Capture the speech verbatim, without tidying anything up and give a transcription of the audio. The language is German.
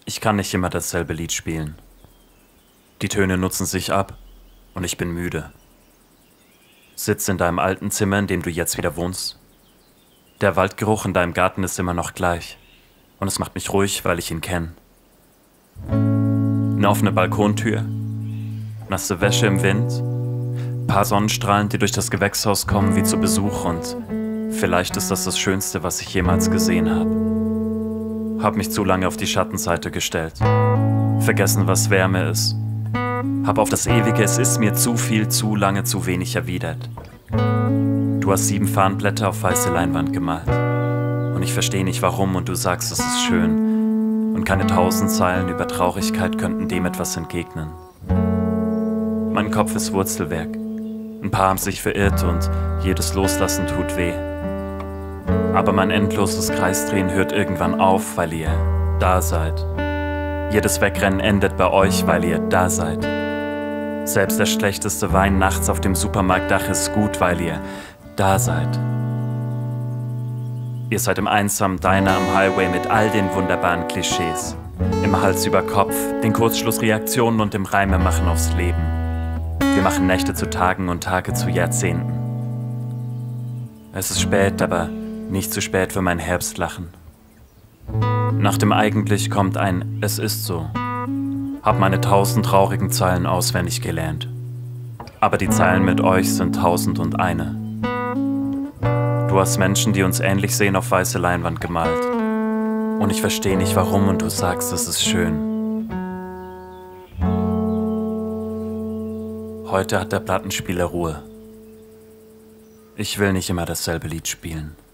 Ich kann nicht immer dasselbe Lied spielen. Die Töne nutzen sich ab und ich bin müde. Sitz in deinem alten Zimmer, in dem du jetzt wieder wohnst. Der Waldgeruch in deinem Garten ist immer noch gleich und es macht mich ruhig, weil ich ihn kenne. Eine offene Balkontür, nasse Wäsche im Wind, paar Sonnenstrahlen, die durch das Gewächshaus kommen wie zu Besuch, und vielleicht ist das das Schönste, was ich jemals gesehen habe. Hab mich zu lange auf die Schattenseite gestellt, vergessen, was Wärme ist. Hab auf das ewige Es ist mir zu viel, zu lange, zu wenig erwidert. Du hast sieben Farnblätter auf weiße Leinwand gemalt und ich verstehe nicht warum, und du sagst, es ist schön, und keine tausend Zeilen über Traurigkeit könnten dem etwas entgegnen. Mein Kopf ist Wurzelwerk, ein paar haben sich verirrt und jedes Loslassen tut weh. Aber mein endloses Kreisdrehen hört irgendwann auf, weil ihr da seid. Jedes Wegrennen endet bei euch, weil ihr da seid. Selbst der schlechteste Wein nachts auf dem Supermarktdach ist gut, weil ihr da seid. Ihr seid im einsamen Diner am Highway mit all den wunderbaren Klischees. Im Hals über Kopf, den Kurzschlussreaktionen und dem Reimemachen aufs Leben. Wir machen Nächte zu Tagen und Tage zu Jahrzehnten. Es ist spät, aber nicht zu spät für mein Herbstlachen. Nach dem Eigentlich kommt ein Es ist so. Hab meine tausend traurigen Zeilen auswendig gelernt. Aber die Zeilen mit euch sind tausend und eine. Du hast Menschen, die uns ähnlich sehen, auf weiße Leinwand gemalt. Und ich verstehe nicht warum, und du sagst, es ist schön. Heute hat der Plattenspieler Ruhe. Ich will nicht immer dasselbe Lied spielen.